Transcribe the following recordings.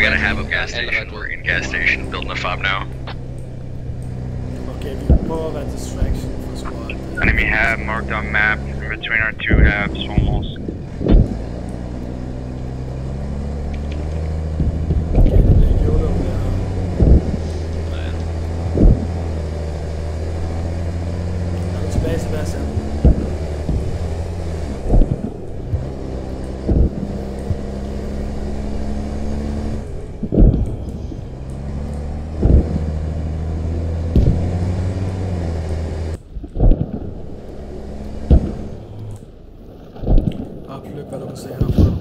We got a Havoc gas station. We're in gas station, building a fob now. Okay, vi prøver at være distraction for squad. Enemy hab marked on map in between our two habs almost. Okay, det bliver YOLO der. Er du tilbage, Sebastian? Oplyk, hvad du kan se herfra.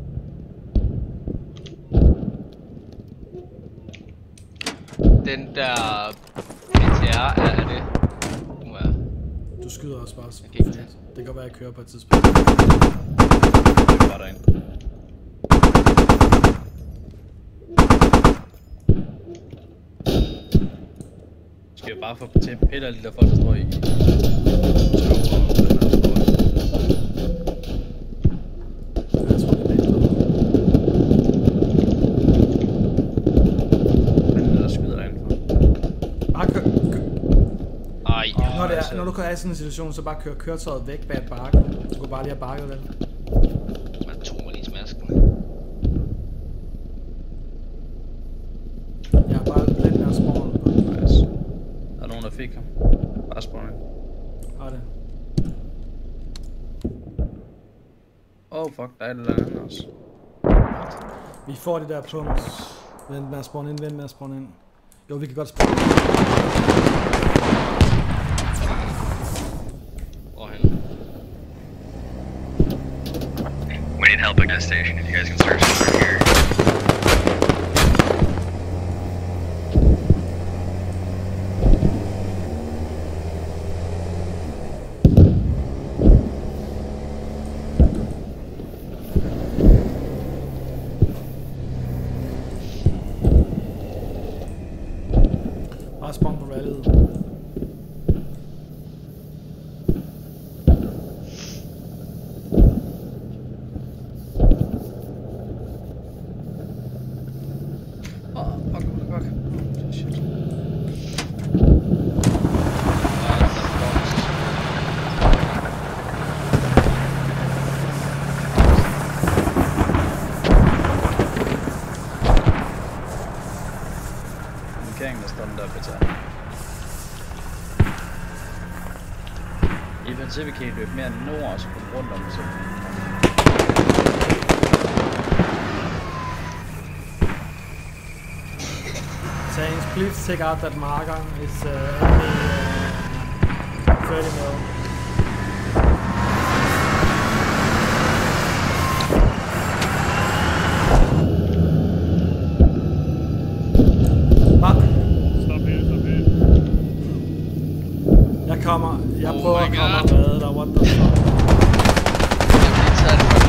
Den der BTR er det. Du skyder også bare så okay. fedt. Det kan godt være, at jeg kører på et tidspunkt. Det er bare derinde. Skal jeg bare få til Peter alle de der folk, der står i Når du kører i sådan en situation, så bare kører køretøjet væk bag et bakke. Du kan bare lige have bakket den. Man tog mig lige smasken. Ja, bare den der spawn. Nice. Der er nogen, der fik ham. Bare spawn ind. Har det. Oh fuck, der er det der andet også. Vi får det der punkt. Vent med at spawn ind, vent med at spawn ind. Jo, vi kan godt spawn ind. We need help at gas station. If you guys can search over here. Bare spawn på rallyet. I princippet kan I løbe mere nord og så komme rundt om så. Tanks, please take out that marker. It's only 30 mil. Jeg prøver at komme og redde dig, what the fuck? Jeg bliver taget fra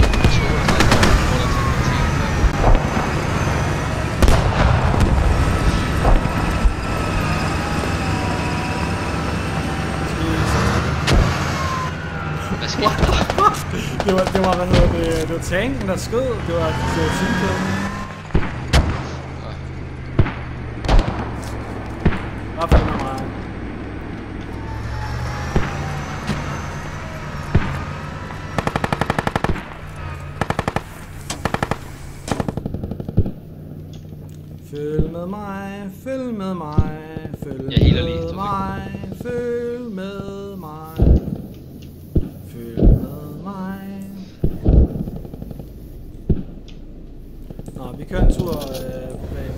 Hvad skete der? det var, hvad hedder det, det var tanken, der skød, det var teamkøden. Hvad fanden er mig? Følg med mig, følg med mig, følg med mig, følg med mig, følg med mig. Nå, vi kører en tur på banen.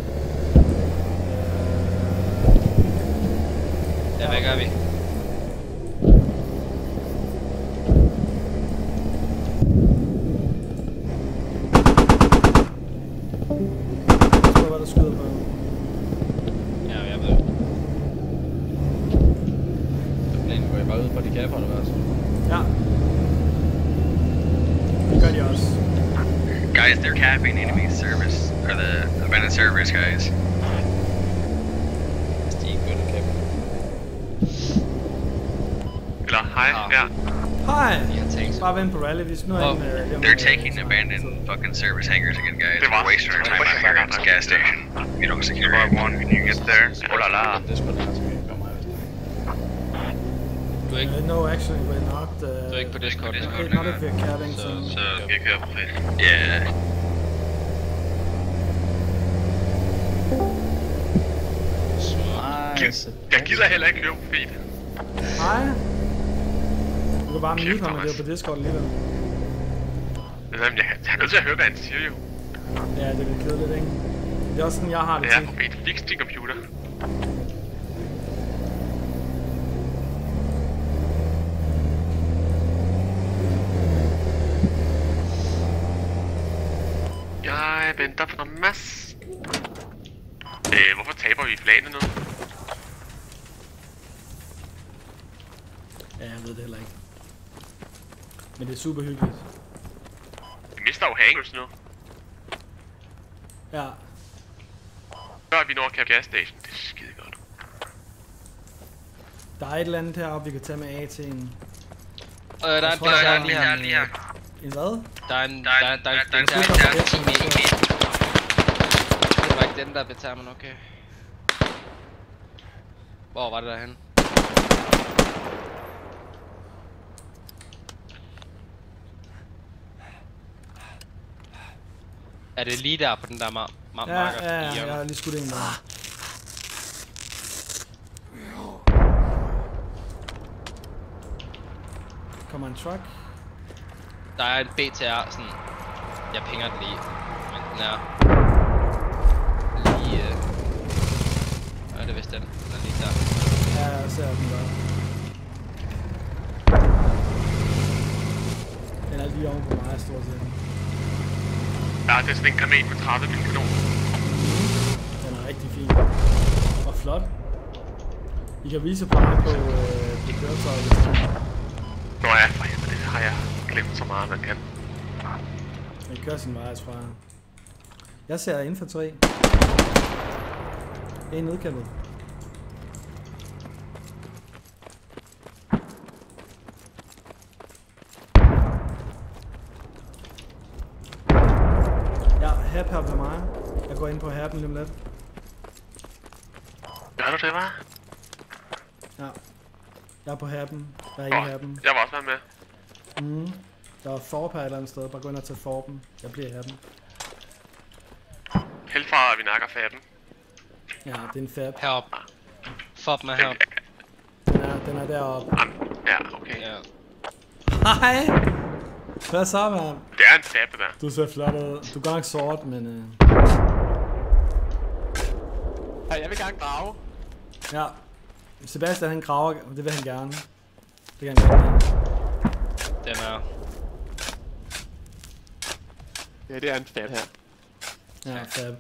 Ja, hvad gør vi? Der skyder på. Ja, jeg ved. Planen går I bare ud på de kapper, eller hvad? Ja. Det gør de også. Guys, they're capping enemy service, or the abandoned servers, guys. Stig går det kapper. Eller hej, ja. Hej! Jeg tanks. Bare vent på rally, hvis nu er Oh. They're taking abandoned fucking service hangars again, guys. We're wasting our time out here at this gas station. You don't secure Squad it. 1, can you get there? Oh la la. Det er sgu da tilbage for mig, hvis det Du er ikke, No, actually, we're not. du er ikke på Discord. Okay, not if we're capping, so... So get careful, please. Yeah. Nice. Jeg gider heller ikke løbe fedt. Hej. Du kan bare mute ham, når det er på Discord alligevel. Jeg er nødt til at høre, hvad han siger jo. Ja, det er lidt kedeligt, ikke? Det er også sådan, jeg har det Ja, til. for fedt. Fix din computer. Jeg venter på Mads. Hvorfor taber vi flagene nu? Ja, jeg ved det heller ikke. Men det er super hyggeligt. Vi mister jo hangers nu. Ja. Før vi når at gas station. Det er skide godt. Der er et eller andet heroppe, vi kan tage med AT'en. Der er en tror, der er lige her. En hvad? Der er en super team i. Det var ikke den der betager, men okay. Hvor var det derhen? Er det lige der på den der marker? Ja, jeg har lige skudt en der. Kommer en truck. Der er en BTR, sådan... Jeg pinger den lige. Men den er... Lige... Nej, det er vist den. Den er lige der. Ja, jeg ser den der. Den er lige oven på mig, stort set. Ja, det er sådan en granat med 30 min kanon. Den er rigtig fin. Og flot. I kan vise på mig på køretøjet. Nå ja, for helvede, det har jeg glemt så meget, man kan. Den kører sin vej, tror jeg. Jeg ser infanteri. En nedkæmpet. Ja, hap her på mig. Jeg går ind på happen lige om lidt. Gør du det, hva'? Ja. Jeg er på happen. Der er ingen happen. Jeg var også med. Der er forp her et eller andet sted. Bare gå ind og tage forpen. Jeg bliver i happen. Held fra, at vi nakker faben. Ja, det er en fab. Herop. Fop med herop. Den er deroppe. Ja, okay. Ja. Hej! Hvad så, mand? Det er en fab, det der. Du ser flot ud. Du er godt nok sort, men... Ja, jeg vil gerne grave. Ja. Sebastian, han graver. Det vil han gerne. Det kan han gerne. Den er... Ja, det er en fab her. Ja, fab.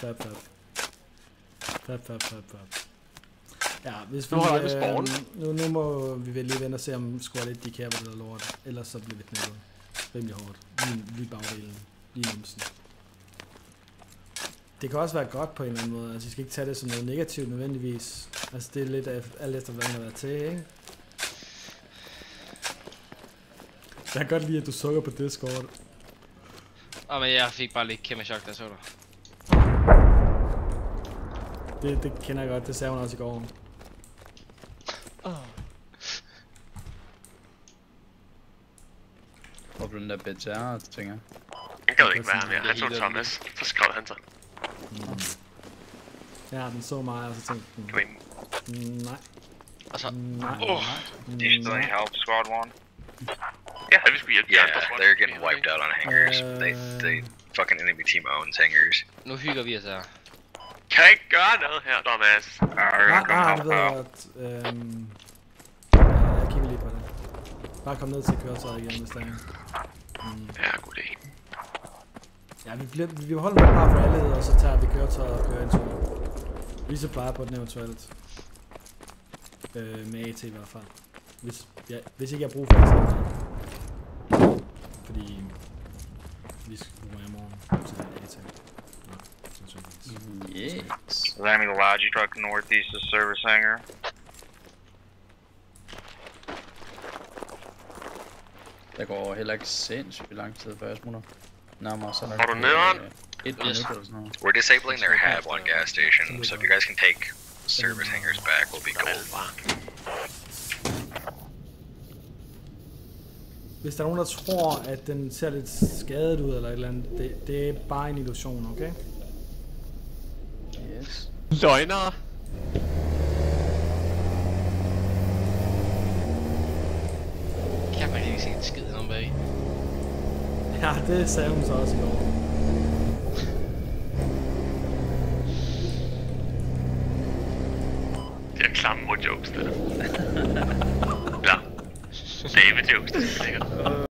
Ja, hvis vi... Nu må vi vel lige vente og se, om squad 1 de kæber det der lort. Ellers så bliver vi knækket. Rimelig hårdt. Lige bagdelen. Lige numsen. Det kan også være godt på en eller anden måde. Altså, I skal ikke tage det som noget negativt nødvendigvis. Altså, det er lidt af alt efter, hvad man har været til, ikke? Jeg kan godt lide, at du sukker på Discord. Men jeg fik bare lige kæmpe chok, der så dig. Det kender jeg godt. Det sagde hun også i går. Hvor blev den der BTR, tænker jeg? Han gad ikke være mere. Han så Thomas. Så skrev han sig. Ja, den så mig, og så tænkte den... Nej. Og så... Nej. Do you still need help, squad 1? Ja, vi skulle hjælpe. Yeah, they're getting wiped out on hangars. They fucking enemy team owns hangars. Nu hygger vi os her. Kan jeg ikke gøre noget her, Thomas? Det ved jeg godt. Jeg kigger lige på det. Bare kom ned til køretøjet igen, hvis der er. Ja, god idé. Ja, vi holder nok bare for alle, og så tager vi køretøjet og kører en tur. Vi supply på den eventuelt. Med AT i hvert fald. Hvis ikke jeg bruger for det, fordi vi skal bruge i morgen, så er det AT. Yes. Landing the Logi truck northeast of service hangar. Der går heller ikke sindssygt lang tid, før jeg smutter. Nærmere så Var du nederen? 1 minut eller sådan noget. We're disabling their hab on gas station, so if you guys can take service hangars back, we'll be gold. Hvis der er nogen, der tror, at den ser lidt skadet ud eller et eller andet, det er bare en illusion, okay? Yes. Løgnere! Kan man ikke se en skid om bag? Ja, det sagde hun så også i går. Det er klamme jokes, det der. Ja. David jokes, det er sikkert.